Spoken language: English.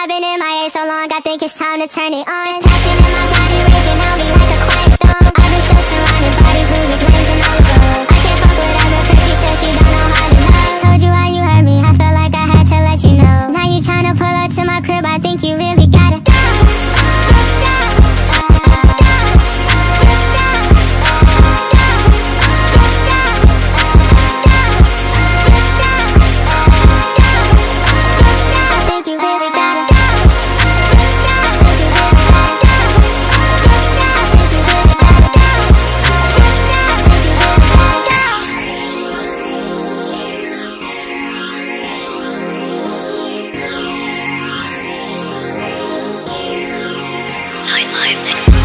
I've been in my A so long, I think it's time to turn it on. This passion in my body raging on me like a quiet storm. I've been still surrounded by these losers, wins and all the road. I can't fuck with her cause she says she don't know how to love. Told you how you hurt me, I felt like I had to let you know. Now you tryna pull up to my crib, I think you really gotta go. Nine lives.